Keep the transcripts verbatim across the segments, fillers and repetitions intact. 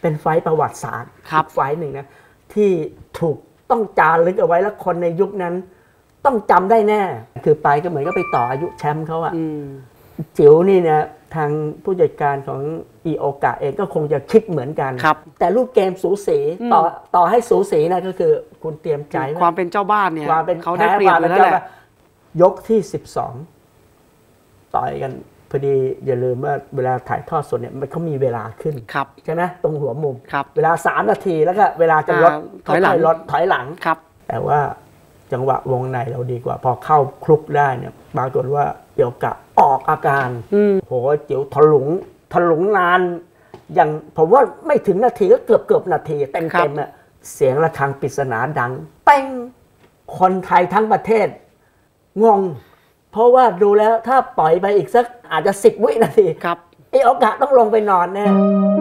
เป็นไฟประวัติศาสตร์ไฟหนึ่งนะที่ถูกต้องจารึกเอาไว้แล้วคนในยุคนั้นต้องจำได้แน่คือไปก็เหมือนก็ไปต่ออายุแชมป์เขาอะจิ๋วนี่นะทางผู้จัดการของอิโอกะเองก็คงจะคิดเหมือนกันแต่รูปเกมสูสีต่อต่อให้สูสีนะก็คือคุณเตรียมใจความเป็นเจ้าบ้านเนี่ยเขาได้เปรียบแล้วแหละยกที่สิบสองต่อยกันพอดีอย่าลืมว่าเวลาถ่ายทอดสดเนี่ยมันเขามีเวลาขึ้นใช่ไหมตรงหัวมุมเวลาสามนาทีแล้วก็เวลาจะลดถอยหลังลดถอยหลังแต่ว่าจังหวะวงในเราดีกว่าพอเข้าคลุกได้เนี่ยปรากฏว่าเกี่ยวกับออกอาการโหจิ๋วถลุงถลุงนานอย่างผมว่าไม่ถึงนาทีก็เกือบเกือบนาทีเต็มเต็มอะเสียงระฆังปริศนาดังเป้งคนไทยทั้งประเทศงงเพราะว่าดูแล้วถ้าปล่อยไปอีกสักอาจจะสิบวินาทีไอ้โอกาสต้องลงไปนอนแน่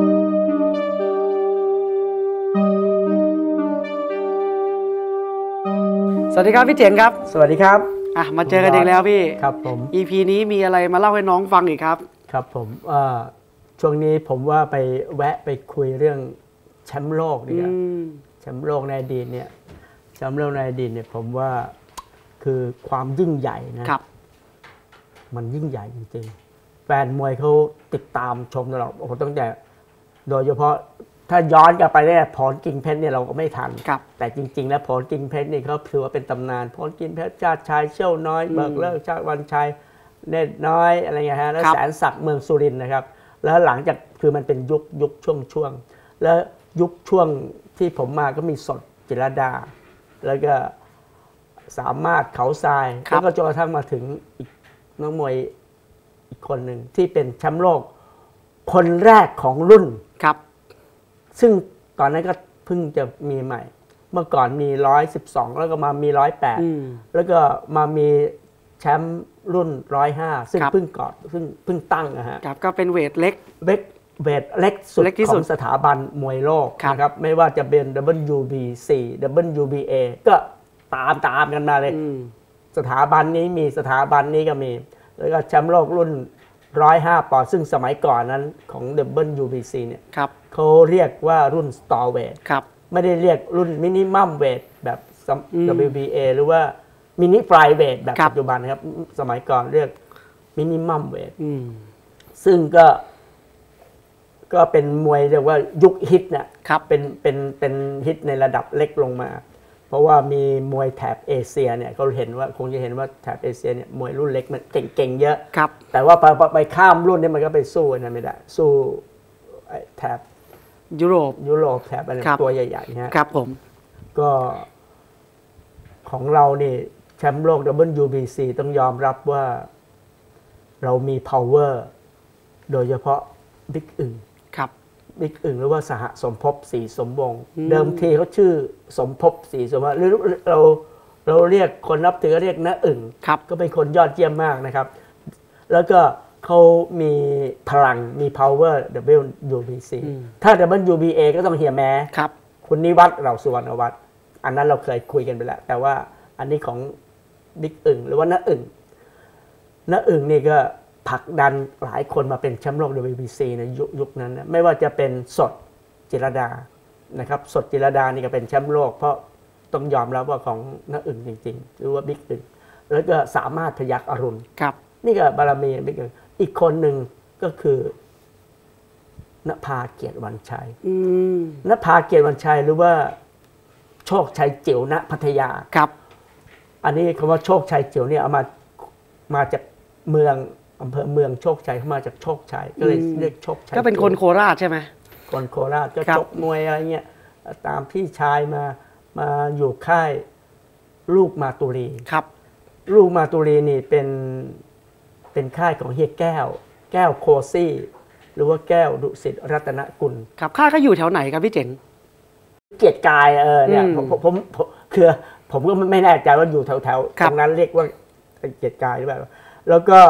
สวัสดีครับพี่เจ๋งครับสวัสดีครับอ่ะมาเจอกันอีกแล้วพี่ครับผมอี พี นี้มีอะไรมาเล่าให้น้องฟังอีกครับครับผมช่วงนี้ผมว่าไปแวะไปคุยเรื่องแชมป์โลกดีกว่าแชมป์โลกในอดีตเนี่ยแชมป์โลกในอดีตเนี่ยผมว่าคือความยิ่งใหญ่นะครับมันยิ่งใหญ่จริงๆแฟนมวยเขาติดตามชมตลอดโอ้โหตั้งแต่โดยเฉพาะถ้าย้อนกลับไปเนี่ยพรกิ่งเพชรเนี่ยเราก็ไม่ทันแต่จริงๆแล้วพรกิ่งเพชรนี่เขาถือว่าเป็นตำนานพรกิ่งเพชรชาติชายเชี่ยวน้อยเบิกเลิกชาติวันชัยเนตรน้อยอะไรเงี้ยฮะแล้วแสนศักดิ์เมืองสุรินทร์นะครับแล้วหลังจากคือมันเป็นยุคยุคช่วงช่วงแล้วยุคช่วงที่ผมมาก็มีสดจิรดาแล้วก็สามารถเขาทรายแล้วก็จนกระทั่งมาถึงอีกนักมวยอีกคนหนึ่งที่เป็นแชมป์โลกคนแรกของรุ่นครับซึ่งตอนนั้นก็เพิ่งจะมีใหม่เมื่อก่อนมีหนึ่งร้อยสิบสองแล้วก็มามีหนึ่งร้อยแปดแล้วก็มามีแชมป์รุ่นหนึ่งร้อยห้าซึ่งเพิ่งก่อนซึ่งเพิ่งตั้งนะฮะก็เป็นเวทเล็กเวทเวทเล็กสุดของสถาบันมวยโลกนะครับไม่ว่าจะเป็น ดับเบิลยู บี ซี ดับเบิลยู บี เอ ก็ตามตามกันมาเลยสถาบันนี้มีสถาบันนี้ก็มีแล้วก็แชมป์โลกรุ่นหนึ่งร้อยห้าปอนด์ซึ่งสมัยก่อนนั้นของ ดับเบิลยู บี ซี เนี่ยเขาเรียกว่ารุ่น Star Weight ไม่ได้เรียกรุ่น Minimum Weight แบบ ดับเบิลยู บี เอ หรือว่า Mini Fly Weight แบบปัจจุบันนะครับสมัยก่อนเรียก Minimum Weight ซึ่งก็ก็เป็นมวยเรียกว่ายุคฮิตเนี่ยเป็นเป็นเป็นฮิตในระดับเล็กลงมาเพราะว่ามีมวยแถบเอเชียเนี่ยเขาเห็นว่าคงจะเห็นว่าแถบเอเชียเนี่ยมวยรุ่นเล็กมันเก่งๆเยอะแต่ว่าไปไปข้ามรุ่นนี่มันก็ไปสู้นะไม่ได้สู้แถบยุโรปยุโรปแถบอะไรตัวใหญ่ๆนะครับผมก็ของเรานี่แชมป์โลก ดับเบิลยู บี ซี ต้องยอมรับว่าเรามี power โดยเฉพาะบิ๊กอึ่งบิ๊กอึ่งหรือว่าสหสมภพศรีสมวงศ์เดิมทีเขาชื่อสมภพศรีสมวงศ์หรือเราเราเรียกคนนับถือเรียกน้าอึ่งก็เป็นคนยอดเยี่ยมมากนะครับแล้วก็เขามีพลังมี power ดับเบิลยู บี ซี ถ้า ดับเบิลยู บี เอ ก็ต้องเฮียแม้คุณนิวัฒน์เราสุวรรณวัฒน์อันนั้นเราเคยคุยกันไปแล้วแต่ว่าอันนี้ของบิ๊กอึ่งหรือว่าน้าอึ่งน้าอึ่งนี่ก็ผลักดันหลายคนมาเป็นแชมป์โลก ดับเบิลยู บี ซี ในยุคยุคนั้นนะไม่ว่าจะเป็นสดจิรดานะครับสดจิรดานี่ก็เป็นแชมป์โลกเพราะต้องยอมรับว่าของน้าอึ่งจริงๆหรือว่าบิ๊กอึ่งแล้วก็สามารถพยัคฆ์อรุณนี่ก็บารมีบิ๊กอึ่งอีกคนหนึ่งก็คือนภาเกียรติวันชัยนภาเกียรติวันชัยหรือว่าโชคชัยจิ๋วณพัทยาครับอันนี้คำว่าโชคชัยจิ๋วเนี่ยเอามามาจากเมืองอำเภอเมืองโชคชัยเข้ามาจากโชคชัยก็เลยเรียกโชคชัยก็เป็นคนโคราชใช่ไหมคนโคราชก็ชกมวยอะไรเงี้ยตามพี่ชายมามาอยู่ค่ายลูกมาตุรีครับลูกมาตุรีนี่เป็นเป็นค่ายของเฮียแก้วแก้วโคซี่หรือว่าแก้วดุสิตรัตนกุลครับค่ายเขาอยู่แถวไหนครับพี่เจ๋งเกียรติกายเออเนี่ยผมผมคือผมก็ไม่แน่ใจว่าอยู่แถวแถวตรงนั้นเรียกว่าเกียรติกายหรือเปล่าแล้วก็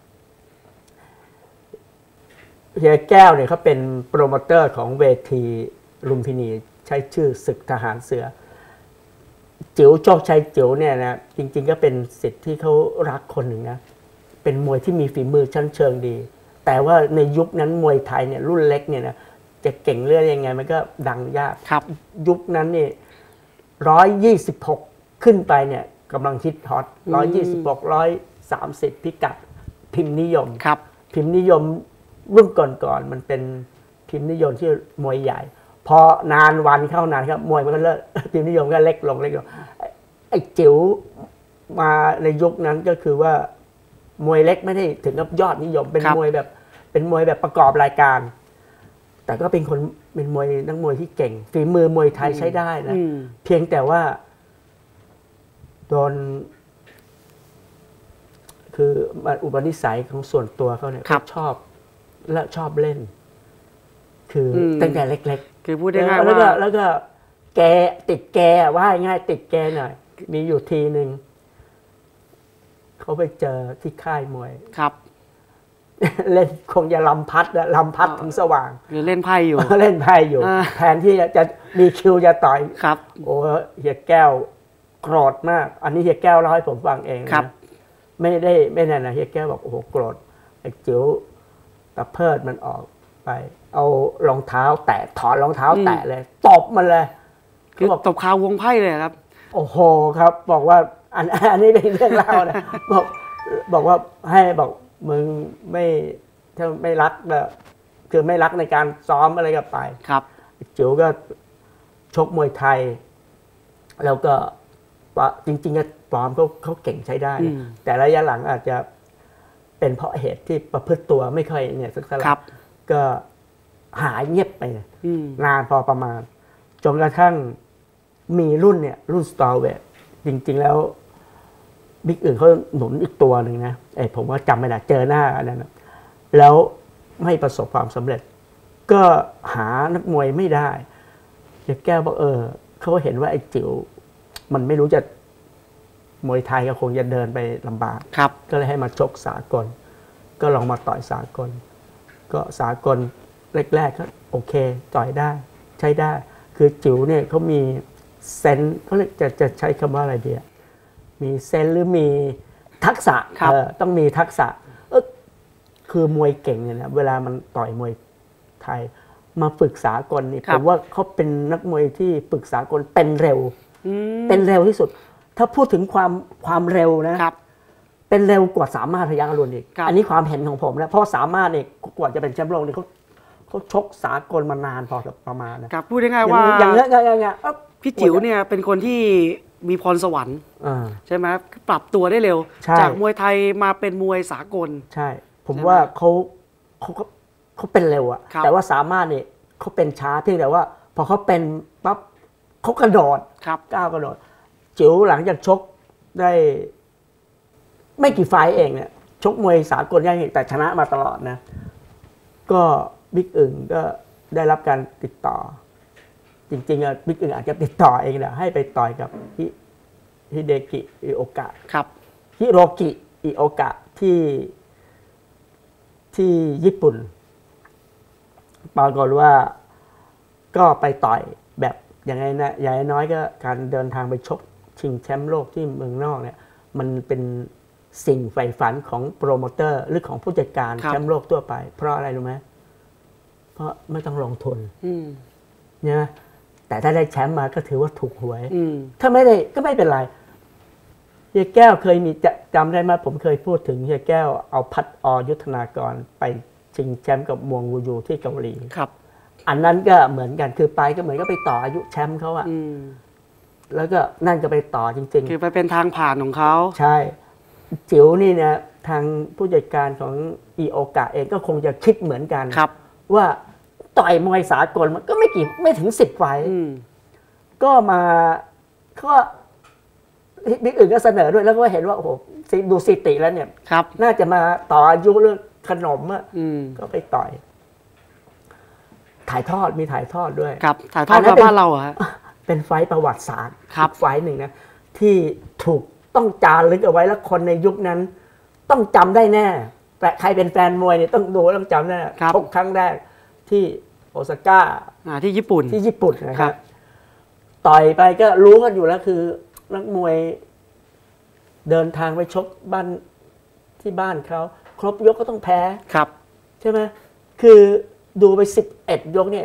เฮียแก้วเนี่ยเขาเป็นโปรโมเตอร์ของเวทีลุมพินีใช้ชื่อศึกทหารเสือจิ๋วโชคชัยจิ๋วเนี่ยนะจริงๆก็เป็นศิษย์ที่เขารักคนหนึ่งนะเป็นมวยที่มีฝีมือชั้นเชิงดีแต่ว่าในยุคนั้นมวยไทยเนี่ยรุ่นเล็กเนี่ยนะจะเก่งเรื่องยังไงมันก็ดังยากครับยุคนั้นนี่ร้อยยี่สิบหกขึ้นไปเนี่ยกำลังฮิตฮอตร้อยยี่สิบหกร้อยสามสิบพิกัดพิมพ์นิยมครับพิมพ์นิยมรุ่นก่อนๆมันเป็นพิมพ์นิยมที่มวยใหญ่ พอนานวันเข้านานครับมวยมันก็เลิก พิมพ์นิยมก็เล็กลงเล็กลงไอ้จิ๋วมาในยุคนั้นก็คือว่ามวยเล็กไม่ได้ถึงกับยอดนิยมเป็นมวยแบบเป็นมวยแบบประกอบรายการ แต่ก็เป็นคนเป็นมวยนักมวยที่เก่งฝีมือมวยไทยใช้ได้นะเพียงแต่ว่าโดนคืออุปนิสัยของส่วนตัวเขาเนี่ยเขาชอบและชอบเล่น คือตั้งแต่เล็กๆคือพูดได้ง่ายแล้วก็ว่าแล้วก็แกติดแกว่าง่ายติดแกหน่อยมีอยู่ทีหนึ่งเขาไปเจอที่ค่ายมวยครับเล่นคงจะลำพัดลำพัดถึงสว่างหรือเล่นไพ่อยู่เล่นไพ่อยู่ แทนที่จะมีคิวจะต่อยครับโอ้เฮียแก้วโกรธมาก อันนี้เฮียแก้วเล่าให้ผมฟังเองนะไม่ได้ไม่แน่นะเฮียแก้วบอกโอ้โหโกรธไอ้จิ๋วตะเพิดมันออกไป เอารองเท้าแตะถอดรองเท้าแตะเลยตบมันเลยคือตบคาวงไพ่เลยครับโอ้โหครับ บอกว่าอันอันนี้เป็นเรื่องเล่านะบอกบอกว่าให้บอกมึงไม่ถ้าไม่รักก็คือไม่รักในการซ้อมอะไรก็ไปครับจิ๋วก็ชกมวยไทย แล้วก็จริงๆก็ปลอมเขาเขาเก่งใช้ได้นะแต่ระยะหลังอาจจะเป็นเพราะเหตุที่ประพฤติตัวไม่ค่อยเนี่ยสักเท่าไหร่ก็หายเงียบไปนานพอประมาณจนกระทั่งมีรุ่นเนี่ยรุ่นสตาร์เวทจริงๆแล้วบิ๊กอื่นเขาหนุนอีกตัวหนึ่งนะไอ้ผมว่าจำไม่ได้เจอหน้าอันนั้นนะแล้วไม่ประสบความสำเร็จ ก็หานักมวยไม่ได้เด็กแก้วบอกเออเขาเห็นว่าไอ้จิ๋วมันไม่รู้จะมวยไทยก็คงจะเดินไปลำบากครับก็เลยให้มาชกสากลก็ลองมาต่อยสากลก็สากลแรกๆก็โอเคต่อยได้ใช้ได้คือจิ๋วเนี่ยเขามีเซนส์เขาเรียกจะจะใช้คำว่าอะไรดีมีเซนส์หรือมีทักษะเออต้องมีทักษะเออคือมวยเก่งเนี่ยนะเวลามันต่อยมวยไทยมาฝึกสากลนี่ผมว่าเขาเป็นนักมวยที่ฝึกสากลเป็นเร็วเป็นเร็วที่สุดถ้าพูดถึงความความเร็วนะเป็นเร็วกว่าสามารถพยัคฆ์อรุณอีกอันนี้ความเห็นของผมนะเพราะสามารถเนี่ยกว่าจะเป็นแชมป์โลกนี่เขาเขาชกสากลมานานพอประมาณนะครับพูดง่ายๆว่าอย่างเงี้ยอย่างเงี้ยพี่จิ๋วเนี่ยเป็นคนที่มีพรสวรรค์ใช่ไหมปรับตัวได้เร็วจากมวยไทยมาเป็นมวยสากลใช่ผมว่าเขาเขาเขาเป็นเร็วอะแต่ว่าสามารถเนี่ยเขาเป็นช้าเพียงแต่ว่าพอเขาเป็นปั๊บเขากระโดดก้าวกระโดดจิ๋วหลังจากชกได้ไม่กี่ไฟเองเนี่ยชกมวยสากลยังแต่ชนะมาตลอดนะก็บิ๊กอึ่งก็ได้รับการติดต่อจริงๆอ่ะบิ๊กอึ่งอาจจะติดต่อเองแหละให้ไปต่อยกับฮิฮิเดกิอิโอกะครับฮิโรกิอิโอกะที่ที่ญี่ปุ่นปรากฏว่าก็ไปต่อยแบบอย่างไรนะอย่างน้อยก็การเดินทางไปชกชิงแชมป์โลกที่เมืองนอกเนี่ยมันเป็นสิ่งใฝ่ฝันของโปรโมเตอร์หรือของผู้จัดการแชมป์โลกทั่วไปเพราะอะไรรู้ไหมเพราะไม่ต้องลงทุนเนี่ยแต่ถ้าได้แชมป์มาก็ถือว่าถูกหวยถ้าไม่ได้ก็ไม่เป็นไรเฮียแก้วเคยมีจำได้ไหมผมเคยพูดถึงเฮียแก้วเอาพัดอยุทธนากรไปชิงแชมป์กับมวงวูยูที่เกาหลีครับอันนั้นก็เหมือนกันคือไปก็เหมือนก็ไปต่ออายุแชมป์เขาอะแล้วก็นั่นก็ไปต่อจริงๆคือไปเป็นทางผ่านของเขาใช่จิ๋วนี่นะทางผู้จัดการของอิโอกะเองก็คงจะคิดเหมือนกันว่าต่อยมวยสากลมันก็ไม่กี่ไม่ถึงสิบไฟก็มาก็บิ๊กอื่นก็เสนอด้วยแล้วก็เห็นว่าโอ้โหดูสถิติแล้วเนี่ยน่าจะมาต่ออายุเรื่องขนมอ่ะก็ไปต่อยถ่ายทอดมีถ่ายทอดด้วยครับถ่ายทอดมาบ้านเราอะเป็นไฟประวัติศาสตร์ไฟหนึ่งนะที่ถูกต้องจารึกเอาไว้แล้วคนในยุคนั้นต้องจำได้แน่แต่ใครเป็นแฟนมวยเนี่ยต้องดูต้องจำแน่ชกครั้งแรกที่โอซาก้าที่ญี่ปุ่นที่ญี่ปุ่นนะครับต่อยไปก็รู้กันอยู่แล้วคือนักมวยเดินทางไปชกบ้านที่บ้านเขาครบยกก็ต้องแพ้ครับใช่ไหมคือดูไปสิบเอ็ดยกเนี่ย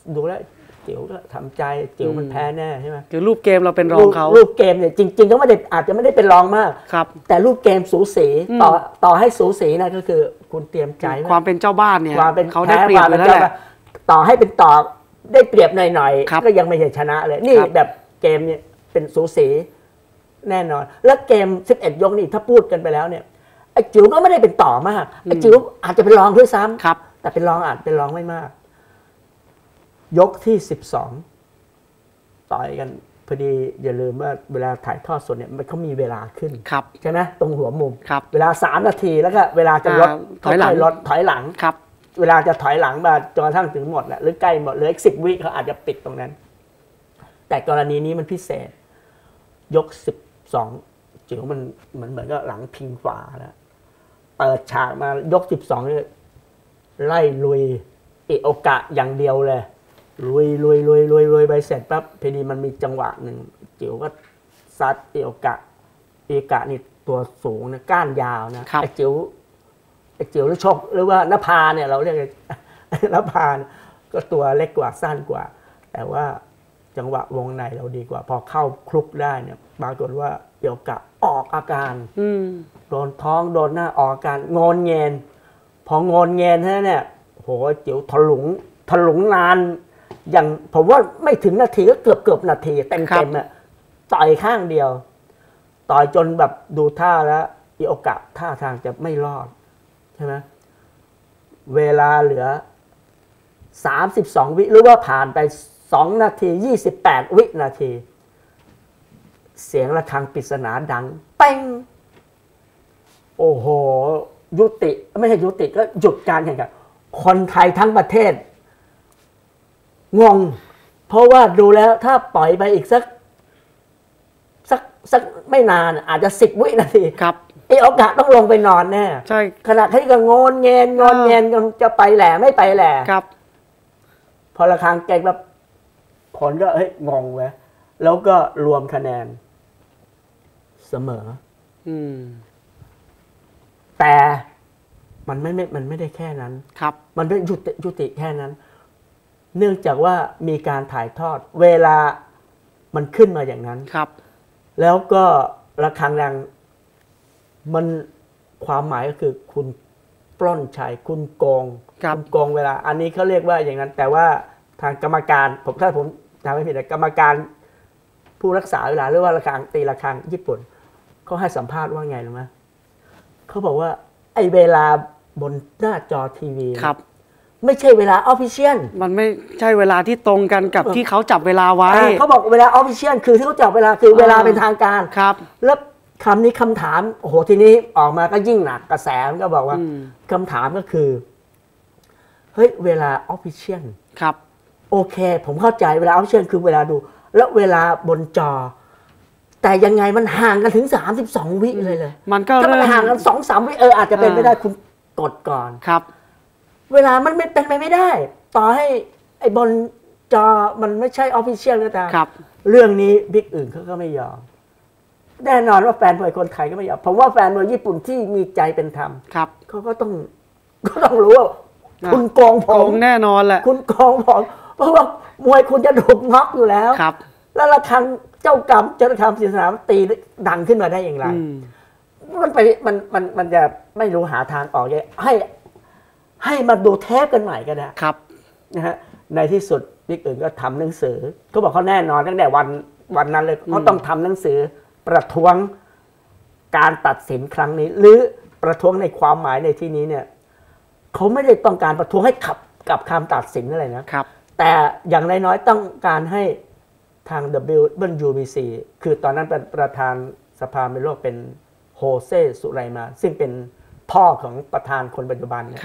ดูแล้วจิ๋วก็ทำใจจิ๋วมันแพ้แน่ใช่ไหมคือรูปเกมเราเป็นรองเขารูปเกมเนี่ยจริงๆก็ไม่ได้อาจจะไม่ได้เป็นรองมากครับแต่รูปเกมสูสีต่อต่อให้สูสีนะก็คือคุณเตรียมใจความเป็นเจ้าบ้านเนี่ยความเป็นเขาได้เปรียบแล้วแหละต่อให้เป็นต่อได้เปรียบหน่อยๆก็ยังไม่ใช่ชนะเลยนี่แบบเกมเนี่ยเป็นสูสีแน่นอนแล้วเกมสิบเอ็ดยกนี่ถ้าพูดกันไปแล้วเนี่ยไอ้จิ๋วก็ไม่ได้เป็นต่อมากไอ้จิ๋วอาจจะเป็นรองด้วยซ้ำแต่เป็นรองอาจเป็นรองไม่มากยกที่สิบสองต่อยกันพอดีอย่าลืมว่าเวลาถ่ายทอดสดเนี่ยมันเขามีเวลาขึ้นใช่ไหมตรงหัวมุมเวลาสามนาทีแล้วก็เวลาจะลดถอยหลังลดถอยหลังเวลาจะถอยหลังมาจนกระทั่งถึงหมดแหละหรือใกล้หมดเหลืออีกสิบวิเขาอาจจะปิดตรงนั้นแต่กรณีนี้มันพิเศษยกสิบสองจิ๋วมันมันเหมือนกับหลังพิงฝาแล้วเปิดฉากมายกสิบสองเนี่ยไล่ลุยอิโอกะอย่างเดียวเลยลุยลุยลุยลุยลุยไปเสร็จปั๊บพอดีมันมีจังหวะหนึ่งจิ๋วก็ซัดอิโอกะอิโอกะนี่ตัวสูงนะก้านยาวนะไอ้จิ๋วไอ้จิ๋วหรือชกหรือว่านภาเนี่ยเราเรียกนภาก็ตัวเล็กกว่าสั้นกว่าแต่ว่าจังหวะวงในเราดีกว่าพอเข้าคลุกได้เนี่ยปรากฏว่าอิโอกะออกอาการโดนท้องโดนหน้าออกอาการงอนเงินพองอนเงินแค่เนี่ยโหจิ๋วถลุงถลุงนานอย่างผมว่าไม่ถึงนาทีก็เกือบเกือบนาทีเต็มเต็มอ่ะต่อยข้างเดียวต่อยจนแบบดูท่าแล้วอิโอกะท่าทางจะไม่รอดใช่ไหมเวลาเหลือสามสิบสองวิหรือว่าผ่านไปสองนาทียี่สิบแปดวินาทีเสียงระฆังปริศนาดังเป้งโอ้โหยุติไม่ใช่ยุติก็หยุดการแข่งขันคนไทยทั้งประเทศงงเพราะว่าดูแล้วถ้าปล่อยไปอีกสักสักสักไม่นานอาจจะสิบวินาทีครับไอ้โอกาสต้องลงไปนอนแน่ใช่ขณะที่ก็งนเงินงนเงินจะไปแหล่ไม่ไปแหล่ครับพอระฆังเก่งแบบผลก็เฮ้ยงงเว้ยแล้วก็รวมคะแนนเสมออืมแต่มันไม่ไม่มันไม่ได้แค่นั้นครับมันไม่ยุติยุติแค่นั้นเนื่องจากว่ามีการถ่ายทอดเวลามันขึ้นมาอย่างนั้นครับแล้วก็ระฆังดังมันความหมายก็คือคุณปล้นชัยคุณโกงคุณโกงเวลาอันนี้เขาเรียกว่าอย่างนั้นแต่ว่าทางกรรมการผมถ้าผมทำไม่ผิดกรรมการผู้รักษาเวลาหรือว่าระฆังตีระฆังญี่ปุ่นเขาให้สัมภาษณ์ว่าไงรู้ไหมเขาบอกว่าไอ้เวลาบนหน้าจอทีวีครับไม่ใช่เวลาออฟฟิเชียลมันไม่ใช่เวลาที่ตรงกันกับที่เขาจับเวลาไว้เขาบอกเวลาออฟฟิเชียลคือที่เขาจับเวลาคือเวลาเป็นทางการครับแล้วคำนี้คำถามโอ้โหทีนี้ออกมาก็ยิ่งหนักกระแสมันก็บอกว่าคำถามก็คือเฮ้ยเวลาออฟฟิเชียลครับโอเคผมเข้าใจเวลาออฟฟิเชียลคือเวลาดูแล้วเวลาบนจอแต่ยังไงมันห่างกันถึงสามสิบสองวิเลยเลยมันก็ถ้ามันห่างกัน สองถึงสาม วิเอออาจจะเป็นไม่ได้คุณกดก่อนครับเวลามันไม่เป็นไปไม่ได้ต่อให้ไอ้บนจอมันไม่ใช่ออฟฟิเชียลก็ตามเรื่องนี้บิ๊กอื่นเขาก็ไม่ยอมแน่นอนว่าแฟนมวยคนไทยก็ไม่ยอมผมว่าแฟนมวยญี่ปุ่นที่มีใจเป็นธรรมเขาก็ต้องก็ต้องรู้ว่าคุณโกงผมแน่นอนแหละคุณโกงผมเพราะว่ามวยคุณจะถูกน็อกอยู่แล้วแล้วระฆังเจ้ากรรมเจ้าระฆังศาสนาตีดังขึ้นมาได้อย่างไรมันไปมันมันมันจะไม่รู้หาทางออกเลยให้ให้มาดูเทปกันใหม่ก็ได้ครับนะฮะในที่สุดบิ๊กอื่นก็ทำหนังสือเขาบอกเขาแน่นอนตั้งแต่วันวันนั้นเลยเขาต้องทำหนังสือประท้วงการตัดสินครั้งนี้หรือประท้วงในความหมายในที่นี้เนี่ยเขาไม่ได้ต้องการประท้วงให้ขับกับคำตัดสินอะไรนะครับแต่อย่างน้อยๆต้องการให้ทาง ดับเบิลยู บี ซี คือตอนนั้นเป็นประธานสภาเมโลกเป็นโฮเซสุไรมาซึ่งเป็นพ่อของประธานคนปัจจุบันเนี่ย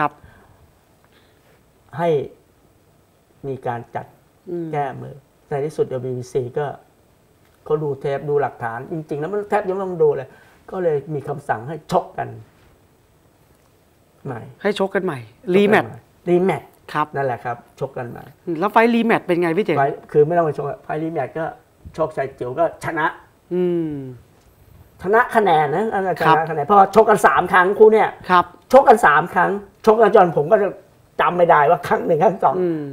ให้มีการจัดแก้มือในที่สุด ดับเบิลยู บี ซี ก็เขาดูเทปดูหลักฐานจริงๆแล้วมันแทบยังไม่ต้องดูเลยก็เลยมีคำสั่งให้ชกกันใหม่ให้ชกกันใหม่รีแมตช์รีแมตช์ครับนั่นแหละครับชกกันใหม่แล้วไฟรีแมตช์เป็นไงพี่เจ๋งคือไม่ต้องไปชกไฟรีแมตช์ก็ชกชัยเจียวก็ชนะอืมชนะคะแนนนะชนะคะแนนเพราะชกกันสามครั้งคู่เนี่ยชกกันสามครั้งชกกันจนผมก็จะจำไม่ได้ว่าครั้งหนึ่งครั้งสองแ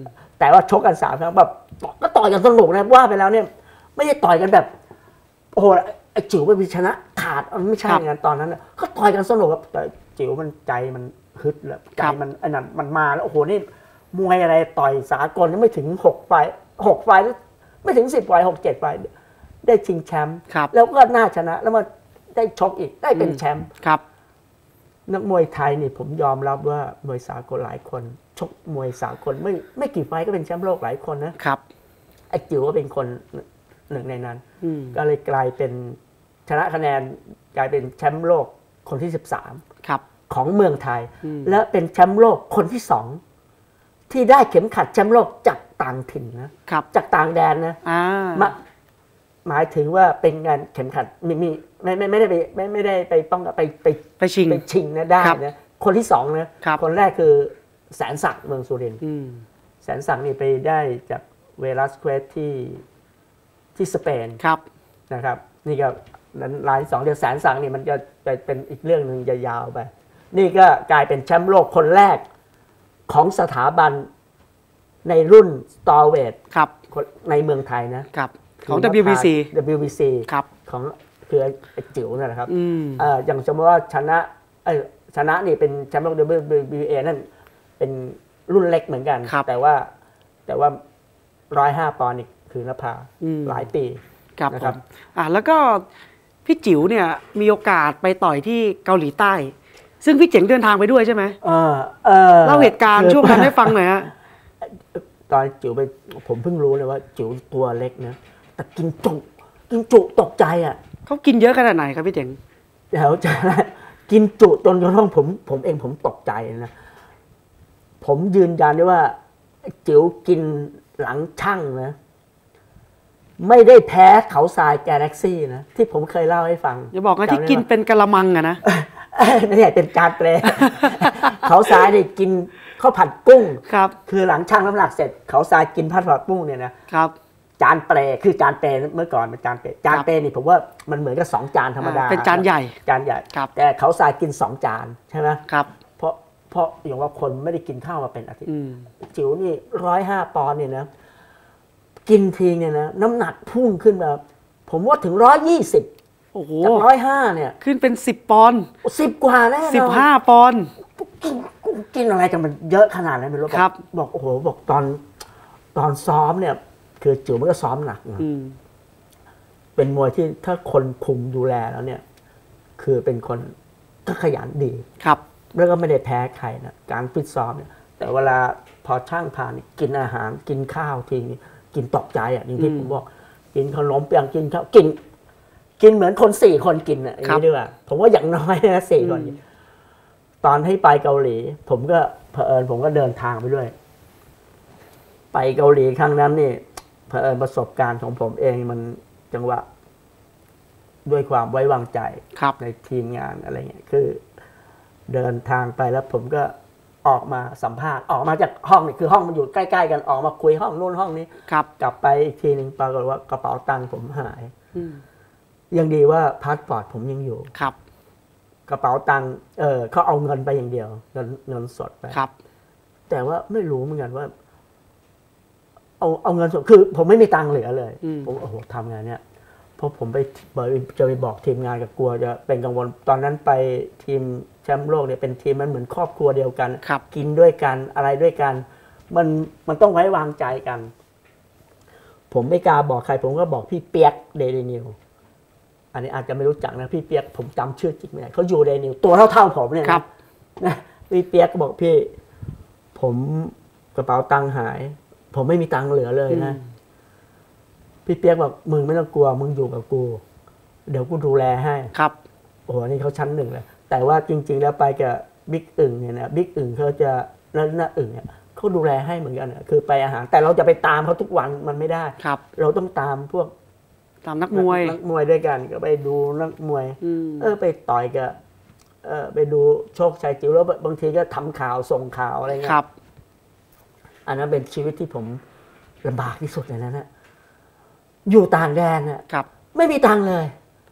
แต่ว่าชกกันสามครั้งแบบก็ต่อยกันสนุกนะว่าไปแล้วเนี่ยไม่ได้ต่อยกันแบบโอ้โหไอ้จิ๋วไปชนะขาดมันไม่ใช่อย่างนั้นตอนนั้นนะก็ต่อยกันสนุกครับแต่จิ๋วมันใจมันฮึดแล้วใจมันไอ้นั่นมันมาแล้วโอ้โหนี่มวยอะไรต่อยสากลไม่ถึงหกไฟหกไฟไม่ถึงสิบไฟหกเจ็ดไฟได้ชิงแชมป์แล้วก็น่าชนะแล้วมาได้ชกอีกได้เป็นแชมป์ครับนักมวยไทยนี่ผมยอมรับว่ามวยสากลหลายคนชกมวยสากลไม่ไม่กี่ไฟก็เป็นแชมป์โลกหลายคนนะครับไอ้จิ๋วก็เป็นคนหนึ่งในนั้นก็เลยกลายเป็นชนะคะแนนกลายเป็นแชมป์โลกคนที่สิบสามของเมืองไทยและเป็นแชมป์โลกคนที่สองที่ได้เข็มขัดแชมป์โลกจากต่างถิ่นนะจากต่างแดนนะหมายถึงว่าเป็นงานเข็มขัดมีมีไม่ไม่ไม่ได้ไปไม่ไม่ได้ไปป้องไปไปไปชิงไปชิงนะได้นะคนที่สองนะคนแรกคือแสนศักดิ์เมืองสุรินทร์แสนศักดิ์นี่ไปได้จากเวลัสเควสที่ที่สเปนนะครับนี่ก็นั้นรายสองเดียวแสนศักดิ์นี่มันจะเป็นอีกเรื่องหนึ่งจะยาวไปนี่ก็กลายเป็นแชมป์โลกคนแรกของสถาบันในรุ่นสตอเวทในเมืองไทยนะครับของ ดับเบิลยู บี ซีดับเบิลยู บี ซีครับของคือไอ้จิ๋วนั่นแหละครับอ่าอย่างสมมติว่าชนะเอ้ชนะนี่เป็นแชมป์โลก ดับเบิลยู บี เอ นั่นเป็นรุ่นเล็กเหมือนกันแต่ว่าแต่ว่าร้อยห้าปอนด์นี่คือนภาหลายปีนะครับอ่าแล้วก็พี่จิ๋วเนี่ยมีโอกาสไปต่อยที่เกาหลีใต้ซึ่งพี่เจ๋งเดินทางไปด้วยใช่ไหมเออเออเล่าเหตุการณ์ช่วงนั้นให้ฟังหน่อยฮะตอนจิ๋วไปผมเพิ่งรู้เลยว่าจิ๋วตัวเล็กนะแต่กินจุกินจุตกใจอ่ะเขากินเยอะขนาดไหนครับพี่เจ๋งเดี๋ยวจะกินจุจนกระทั่งผมผมเองผมตกใจนะผมยืนยันได้ว่าจิ๋วกินหลังช่างนะไม่ได้แพ้เขาทรายกาแล็กซี่นะที่ผมเคยเล่าให้ฟังอย่าบอกนะที่กินเป็นกะละมังอะนะนี่เป็นการแปลเขาทรายนี่กินข้าวผัดกุ้งครับคือหลังช่างน้ำหนักเสร็จเขาทรายกินผัดผัดกุ้งเนี่ยนะครับจานเปรคือจานเปรเมื่อก่อนเป็นจานเปรจานเปรนี่ผมว่ามันเหมือนกับสองจานธรรมดาเป็นจานใหญ่จานใหญ่แต่เขาทรายกินสองจานใช่ไหมครับเพราะเพราะอย่างว่าคนไม่ได้กินข้าวมาเป็นอาทิตย์จิ๋วนี่ร้อยห้าปอนด์เนี่ยนะกินทีเนี่ยนะน้ำหนักพุ่งขึ้นมาผมว่าถึงร้อยยี่สิบโอ้โหจากร้อยห้าเนี่ยขึ้นเป็นสิบปอนด์สิบกว่าแน่นอนสิบห้าปอนด์กินกินอะไรกันมันเยอะขนาดนั้นไม่รู้ครับบอกโอ้โหบอกตอนตอนซ้อมเนี่ยคือจิ๋วมันก็ซ้อมหนักนะเป็นมวยที่ถ้าคนคุมดูแลแล้วเนี่ยคือเป็นคนก็ขยันดีครับแล้วก็ไม่ได้แพ้ใครนะการฟิตซ้อมเนี่ยแต่เวลาพอช่างผ่านกินอาหารกินข้าวทีนี้กินตกใจอ่ะอย่างที่ผมบอกกินขนมเปียงกินข้าวกินกินเหมือนคนสี่คนกินอ่ะอย่างนี้ดีกว่าผมว่าอย่างน้อยนะสี่คนตอนให้ไปเกาหลีผมก็เผอิญผมก็เดินทางไปด้วยไปเกาหลีครั้งนั้นนี่เผอิญประสบการณ์ของผมเองมันจังหวะด้วยความไว้วางใจในทีมงานอะไรเงี้ยคือเดินทางไปแล้วผมก็ออกมาสัมภาษณ์ออกมาจากห้องนี่คือห้องมันอยู่ใกล้ๆกันออกมาคุยห้องนู้นห้องนี้กลับไปอีกทีนึงปรากฏว่ากระเป๋าตังค์ผมหายยังดีว่าพาสปอร์ตผมยังอยู่ครับกระเป๋าตังค์เออเขาเอาเงินไปอย่างเดียวเงินเงินสดไปครับแต่ว่าไม่รู้เหมือนกันว่าเอาเอาเงินสดคือผมไม่มีตังค์เหลือเลยผมโอ้โหทำงานเนี้ยเพราะผมไปจะไปบอกทีมงานกับกลัวจะเป็นกังวลตอนนั้นไปทีมแชมป์โลกเนี่ยเป็นทีมมันเหมือนครอบครัวเดียวกันกินด้วยกันอะไรด้วยกันมันมันต้องไว้วางใจกันผมไม่กล้าบอกใครผมก็บอกพี่เปียกเดลินิวอันนี้อาจจะไม่รู้จักนะพี่เปียกผมจำชื่อจริงไม่ได้เขาอยู่เดลินิวตัวเท่าๆผมเนี่ยนะพี่เปียกก็บอกพี่ผมกระเป๋าตังค์หายผมไม่มีตังค์เหลือเลยนะพี่เปียกบอกมึงไม่ต้องกลัวมึงอยู่กับกูเดี๋ยวกูดูแลให้ครับโอ้โหนี่เขาชั้นหนึ่งเลยแต่ว่าจริงๆแล้วไปกับบิ๊กอึ่งเนี่ยนะบิ๊กอึ่งเขาจะแล้วหน้าอึ่งเนี่ยเขาดูแลให้เหมือนกันคือไปอาหารแต่เราจะไปตามเขาทุกวันมันไม่ได้ครับเราต้องตามพวกตามนักมวยนักมวยด้วยกันก็ไปดูนักมวยเออไปต่อยกับเออไปดูโชคชัยจิ๋วแล้วบางทีก็ทำข่าวส่งข่าวอะไรเงี้ยอันนั้นเป็นชีวิตที่ผมลำบากที่สุดเลยนะนะอยู่ต่างแดนน่ะไม่มีตังค์เลย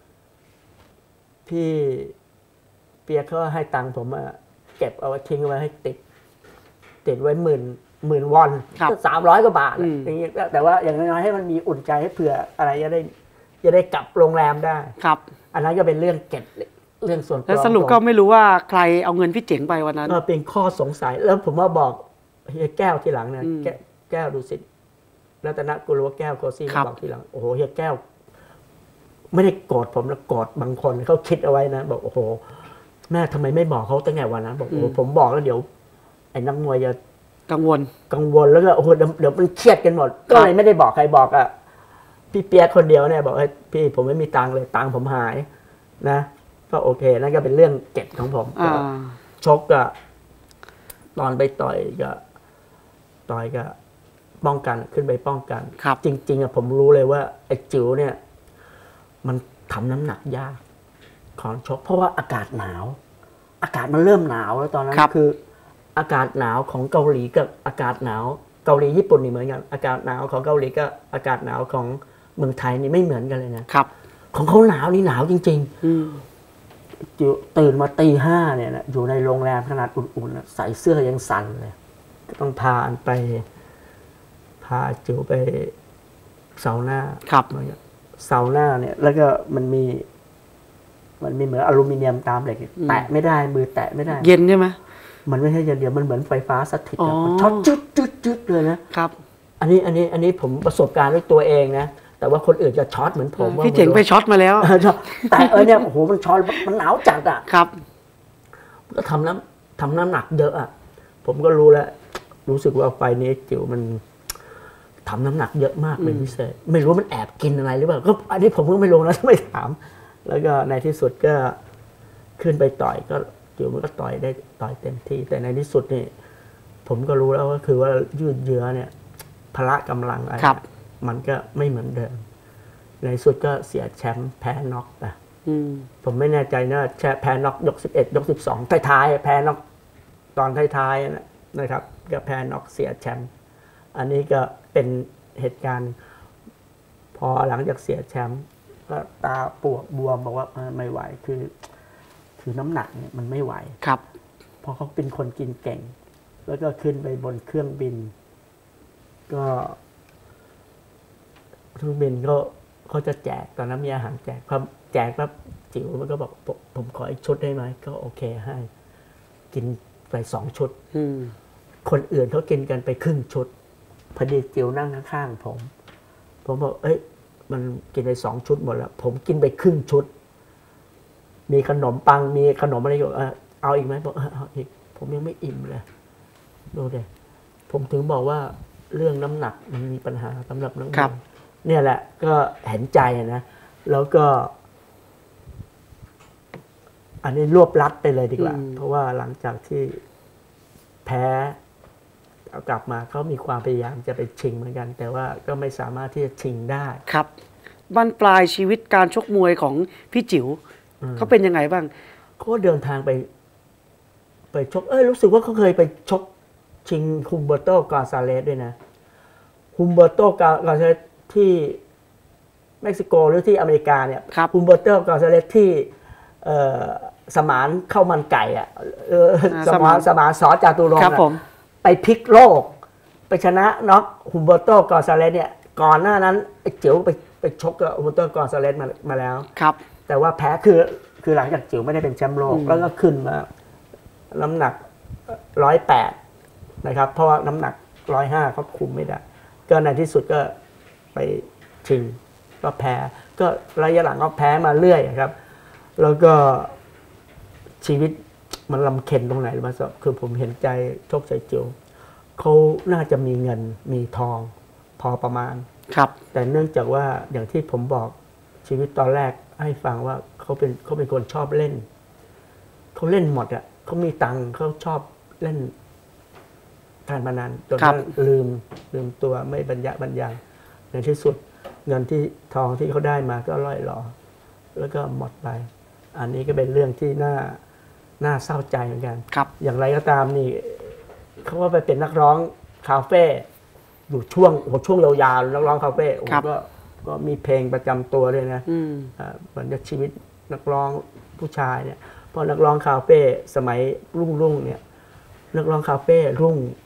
พี่เปียกเขาให้ตังค์ผมมาเก็บเอาไว้ทิ้งไว้ให้ติดติดไว้หมื่นหมื่นวอนสามร้อยกว่าบาทอย่างนี้แต่ว่าอย่างน้อยๆให้มันมีอุ่นใจให้เผื่ออะไรจะได้จะได้กลับโรงแรมได้ครับอันนั้นก็เป็นเรื่องเก็บเรื่องส่วนตัวแล้วสรุปก็ไม่รู้ว่าใครเอาเงินพี่เจ๋งไปวันนั้นก็เป็นข้อสงสัยแล้วผมว่าบอกเฮียแก้วทีหลังเนี่ยแก้วดูสิรัตนกุลวแก้วโกซี่มาบอกทีหลังโอ้โหเฮียแก้วไม่ได้โกรธผมนะโกรธบางคนเขาคิดเอาไว้นะบอกโอ้โหแม่ทำไมไม่บอกเขาตั้งแต่วันนั้นบอกโอ้โหผมบอกแล้วเดี๋ยวไอ้นักมวยจะกังวลกังวลแล้วก็โอ้โหเดี๋ยวมันเครียดกันหมดก็เลยไม่ได้บอกใครบอกอ่ะพี่เปียกคนเดียวเนี่ยบอกให้พี่ผมไม่มีตังค์เลยตังค์ผมหายนะก็โอเคนั่นก็เป็นเรื่องเก็บของผมชกก็ตอนไปต่อยก็ต่อยก็ป้องกันขึ้นไปป้องกันจริงๆอ่ะผมรู้เลยว่าไอ้จิ๋วเนี่ยมันทำน้ำหนักยากของชกเพราะว่าอากาศหนาวอากาศมันเริ่มหนาวแล้วตอนนั้นคืออากาศหนาวของเกาหลีกับอากาศหนาวเกาหลีญี่ปุ่นนี่เหมือนกันอากาศหนาวของเกาหลีกับอากาศหนาวของเมืองไทยนี่ไม่เหมือนกันเลยนะครับของเขาหนาวนี่หนาวจริงๆจิ๋วตื่นมาตีห้าเนี่ยนะอยู่ในโรงแรมขนาดอุ่นๆใส่เสื้อยังสั่นเลยก็ต้องพาไปพาจิ๋วไปเซาน่าครับเซาน่าเนี่ยแล้วก็มันมีมันมีเหมือนอลูมิเนียมตามเหล็กแตะไม่ได้มือแตะไม่ได้เย็นใช่ไหมมันไม่ใช่เย็นเดียวมันเหมือนไฟฟ้าสถิตมันช็อตจุดจุดจุดเลยนะครับอันนี้อันนี้อันนี้ผมประสบการณ์ด้วยตัวเองนะแต่ว่าคนอื่นจะช็อตเหมือนผมพี่เจ๋งไปช็อตมาแล้วแต่เออเนี่ยโอ้โหมันช็อตมันหนาวจัดอ่ะครับก็ทำน้ำทำน้ำหนักเยอะอ่ะผมก็รู้แล้วรู้สึกว่าไฟนี้จิ๋วมันทำน้ำหนักเยอะมากเป็นพิเศษไม่รู้มันแอบกินอะไรหรือเปล่าก็อันนี้ผมก็ไม่รู้นะไม่ถามแล้วก็ในที่สุดก็ขึ้นไปต่อยก็จิ๋วมันก็ต่อยได้ต่อยเต็มที่แต่ในที่สุดนี่ผมก็รู้แล้วก็คือว่ายืดเยื้อเนี่ยพละกำลังอะไรมันก็ไม่เหมือนเดิมในสุดก็เสียแชมป์แพ้น็อกไปผมไม่แน่ใจนะแพ้น็อกยกสิบเอ็ดยกสิบสองท้ายๆแพ้น็อกตอนท้ายๆนะครับก็แพ้น็อกเสียแชมป์อันนี้ก็เป็นเหตุการณ์พอหลังจากเสียแชมป์ก็ตาปวดบวมบอกว่าไม่ไหวคือคือน้ำหนักเนี่ยมันไม่ไหวครับเพราะเขาเป็นคนกินเก่งแล้วก็ขึ้นไปบนเครื่องบินก็เครื่องบินก็เขาจะแจกตอนนั้นมีอาหารแจกพอแจกปั๊บจิ๋วมันก็บอกผมขออีกชุดได้ไหมก็โอเคให้กินไปสองชุดคนอื่นเขากินกันไปครึ่งชุดพอดีจิ๋วนั่งข้างๆผมผมบอกเอ้ยมันกินไปสองชุดหมดแล้วผมกินไปครึ่งชุดมีขนมปังมีขนมอะไรก็เอาอีกไหมบอกเอาอีกผมยังไม่อิ่มเลยดูดิผมถึงบอกว่าเรื่องน้ำหนักมันมีปัญหาสำหรับนักมวยเนี่ยแหละก็เห็นใจนะแล้วก็อันนี้รวบลัดไปเลยดีกว่าเพราะว่าหลังจากที่แพ้เอากลับมาเขามีความพยายามจะไปชิงเหมือนกันแต่ว่าก็ไม่สามารถที่จะชิงได้ครับบรรปลายชีวิตการชกมวยของพี่จิ๋วเขาเป็นยังไงบ้างเขาเดินทางไปไปชกเอ้ยรู้สึกว่าเขาเคยไปชกชิงฮุมเบอร์โตกาซาเลสด้วยนะฮุมเบอร์โตกาซาเลสที่เม็กซิโกหรือที่อเมริกาเนี่ยฮุมเบอร์โตกาซาเลสที่สมานข้าวมันไก่อ่ะสมานสมานสอจาตุรงค์ไปพลิกโลกไปชนะน็อกฮุมเบอร์โตกาซาเลสเนี่ยก่อนหน้านั้นไอ้จิ๋วไปไปชกกับฮุมเบอร์โตกาซาเลสมามาแล้วครับแต่ว่าแพ้คือคือหลังจากจิ๋วไม่ได้เป็นแชมป์โลกแล้วก็ขึ้นมาน้ำหนักร้อยแปดนะครับเพราะว่าน้ำหนักร้อยห้าเขาคุมไม่ได้ก็ในที่สุดก็ไปชิงก็แพ้ก็ระยะหลังก็แพ้มาเรื่อยครับแล้วก็ชีวิตมันลำเค็ญตรงไหนมาสักคือผมเห็นใจโชคชัยจิ๋วเขาน่าจะมีเงินมีทองพอประมาณครับแต่เนื่องจากว่าอย่างที่ผมบอกชีวิตตอนแรกให้ฟังว่าเขาเป็นเขาเป็นคนชอบเล่นเขาเล่นหมดอ่ะเขามีตังค์เขาชอบเล่นการพนันจนลืมลืมตัวไม่บรรยะบรรยังในที่สุดเงินที่ทองที่เขาได้มาก็ล่อยหลอแล้วก็หมดไปอันนี้ก็เป็นเรื่องที่น่าน่าเศร้าใจเหมือนกันอย่างไรก็ตามนี่เขาว่าไปเป็นนักร้องคาเฟ่อยู่ช่วงหัวช่วงยาวๆนักร้องคาเฟ่ก็ก็มีเพลงประจำตัวด้วยนะเหมือนกับชีวิตนักร้องผู้ชายเนี่ยพอนักร้องคาเฟ่สมัยรุ่งรุ่งเนี่ยนักร้องคาเฟ่รุ่ง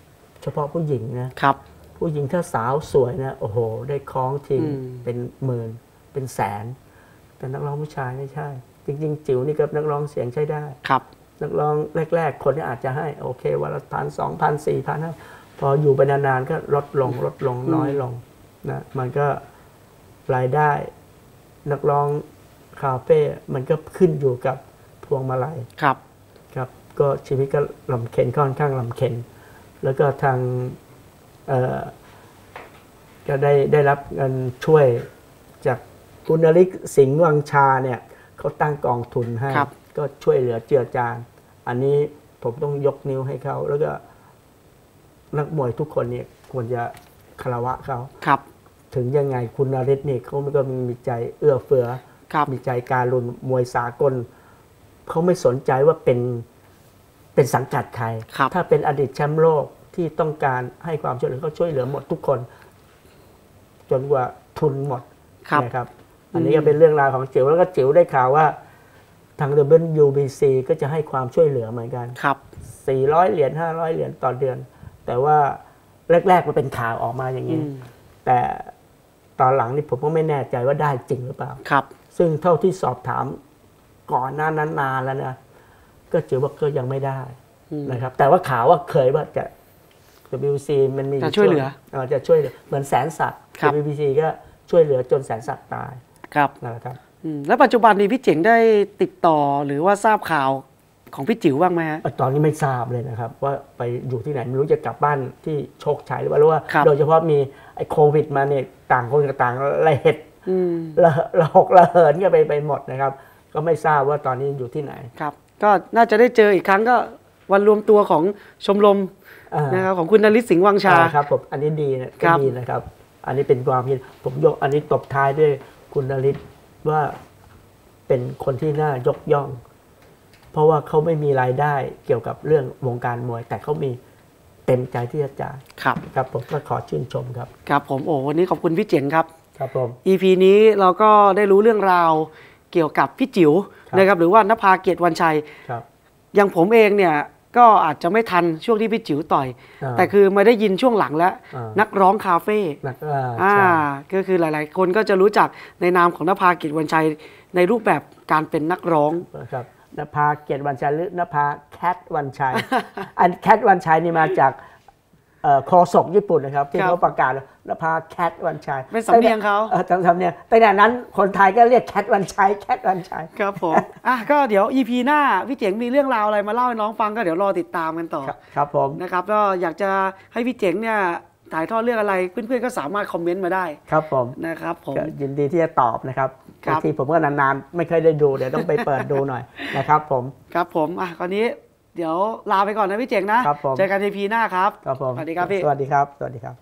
ฉพาะผู้หญิงนะครับผู้หญิงถ้าสาวสวยนะโอ้โหได้คล้องทิ้งเป็นหมื่นเป็นแสนแต่นักร้องผู้ชายไม่ใช่จริงๆจิ๋วนี่ก็นักร้องเสียงใช้ได้ครับนักร้องแรกๆคนที่อาจจะให้โอเควันละพันสองพันสี่พันนะพออยู่ไปนานๆก็ลดลงลดลงน้อยลงนะมันก็รายได้นักร้องคาเฟ่มันก็ขึ้นอยู่กับพวงมาลัยครับครับก็ชีวิตก็ลำเค็ญค่อนข้างลำเค็ญแล้วก็ทางเอ่อก็ได้ได้รับเงินช่วยจากคุณนฤทธิ์สิงห์วังชาเนี่ยเขาตั้งกองทุนให้ก็ช่วยเหลือเจือจานอันนี้ผมต้องยกนิ้วให้เขาแล้วก็นักมวยทุกคนเนี่ยควรจะคารวะเขาครับถึงยังไงคุณนฤทธิ์นี่เขาก็มีใจเอื้อเฟื้อมีใจการุณมวยสากลเขาไม่สนใจว่าเป็นเป็นสังกัดใครถ้าเป็นอดีตแชมป์โลกที่ต้องการให้ความช่วยเหลือเขาช่วยเหลือหมดทุกคนจนกว่าทุนหมดนะครับอันนี้ก็เป็นเรื่องราวของจิ๋วแล้วก็จิ๋วได้ข่าวว่าทาง ดับเบิลยู บี ซี ก็จะให้ความช่วยเหลือเหมือนกันครับสี่ร้อยเหรียญห้าร้อยเหรียญต่อเดือนแต่ว่าแรกๆมันเป็นข่าวออกมาอย่างนี้แต่ตอนหลังนี่ผมก็ไม่แน่ใจว่าได้จริงหรือเปล่าครับซึ่งเท่าที่สอบถามก่อนหน้านั้นนานแล้วนะก็จิ๋วว่าก็ยังไม่ได้นะครับแต่ว่าข่าวว่าเคยว่าจะ ดับเบิลยู บี ซี มันมีจะช่วยเหลือจะช่วยเหลือเหมือนแสนศักดิ์ ดับเบิลยู บี ซี ก็ช่วยเหลือจนแสนศักดิ์ตายครับนะครับแล้วปัจจุบันนี้พี่เจ๋งได้ติดต่อหรือว่าทราบข่าวของพี่จิ๋วบ้างไหมฮะตอนนี้ไม่ทราบเลยนะครับว่าไปอยู่ที่ไหนไม่รู้จะกลับบ้านที่โชคชัยหรือเปล่าหรือว่าโดยเฉพาะมีไอ้โควิดมาเนี่ยต่างคนกับต่างระเหตุระระหกระเหินกันไปไปหมดนะครับก็ไม่ทราบว่าตอนนี้อยู่ที่ไหนครับก็น่าจะได้เจออีกครั้งก็วันรวมตัวของชมรมนะครับของคุณนฤทธิ์สิงห์วังชาครับผมอันนี้ดีนะก็ดีนะครับอันนี้เป็นความคิดผมยกอันนี้ตบท้ายด้วยคุณนฤทธิ์ว่าเป็นคนที่น่ายกย่องเพราะว่าเขาไม่มีรายได้เกี่ยวกับเรื่องวงการมวยแต่เขามีเต็มใจที่จะจ่ายครับครับผมก็ขอชื่นชมครับครับผมโอ้วันนี้ขอบคุณพี่เจ๋งครับครับผมอี พี นี้เราก็ได้รู้เรื่องราวเกี่ยวกับพี่จิ๋วนะครับหรือว่านภาเกียรติวันชัยครับอย่างผมเองเนี่ยก็อาจจะไม่ทันช่วงที่พี่จิ๋วต่อยแต่คือมาได้ยินช่วงหลังแล้วนักร้องคาเฟ่อ่าก็คือหลายๆคนก็จะรู้จักในนามของนภาเกียรติวันชัยในรูปแบบการเป็นนักร้องครับนภาเกียรติวันชัยหรือนภาแคทวันชัยอันแคทวันชัยนี่มาจากโฆษกญี่ปุ่นนะครับที่เขาประกาศนภาแคทวันชัยเป็นสำเนียงเขาจำสำเนียงแต่ในนั้นคนไทยก็เรียกแคทวันชัยแคทวันชัยครับผมอ่ะก็เดี๋ยว อี พี หน้าพี่เจ๋งมีเรื่องราวอะไรมาเล่าให้น้องฟังก็เดี๋ยวรอติดตามกันต่อครับผมนะครับก็อยากจะให้พี่เจ๋งเนี่ยถ่ายทอดเรื่องอะไรเพื่อนๆก็สามารถคอมเมนต์มาได้ครับผมนะครับผมยินดีที่จะตอบนะครับบางทีผมก็นานๆไม่เคยได้ดูเดี๋ยวต้องไปเปิดดูหน่อยนะครับผมครับผมอ่ะตอนนี้เดี๋ยวลาไปก่อนนะพี่เจ๋งนะเจอกันใน อี พี หน้าครับครับผมสวัสดีครับพี่สวัสดีครับสวัสดีครับ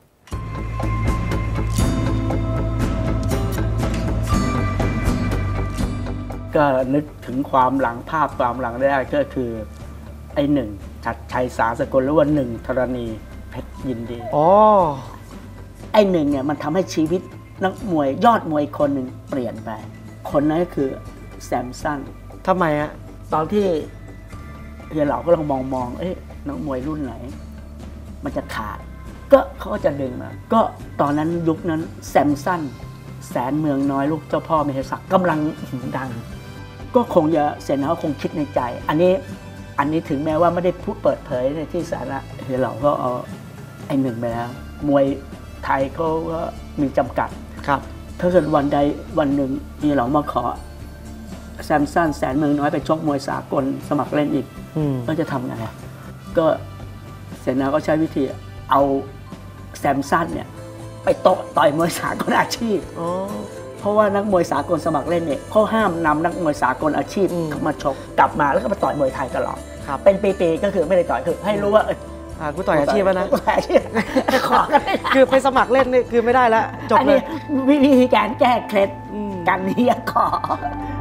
ก็นึกถึงความหลังภาพความหลังได้ก็คือไอ้หนึ่งชัดชัยสาสกลหรือว่าหนึ่งธรณีเพชรยินดีอ๋อไอ้หนึ่งเนี่ยมันทำให้ชีวิตนักมวยยอดมวยคนหนึ่งเปลี่ยนไปคนนั้นก็คือแซมสันทำไมฮะตอนที่เฮียเหล่าก็ลองมองมองเอ๊ะนักมวยรุ่นไหนมันจะขาดก็เขาก็จะดึงมาก็ตอนนั้นยุคนั้นแซมสันแสนเมืองน้อยลูกเจ้าพ่อมเหศักดิ์กำลังดังก็คงจะเซนเขาคงคิดในใจอันนี้อันนี้ถึงแม้ว่าไม่ได้พูดเปิดเผยในที่สาธารณะเฮียเหล่าก็เอาไอ้หนึ่งไปแล้วมวยไทยเขาก็มีจำกัดครับถ้าเกิดวันใดวันหนึ่งเฮียเหล่ามาขอแซมสันแสนเมืองน้อยไปชกมวยสากลสมัครเล่นอีกก็จะทำไงก็เสนาก็ใช้วิธีเอาแซมสันเนี่ยไปโตะต่อยมวยสากลอาชีพเพราะว่านักมวยสากลสมัครเล่นเนี่ยเขาห้ามนำนักมวยสากลอาชีพเข้ามาชกกลับมาแล้วก็มาต่อยมวยไทยตลอดเป็นปีๆก็คือไม่ได้ต่อยคือให้รู้ว่ากูต่อยอาชีพแล้วนะต่อยอาชีพขอกันไม่ได้คือไปสมัครเล่นนี่คือไม่ได้แล้วจบเลยวิธีการแก้เคล็ดกันนี้ขอ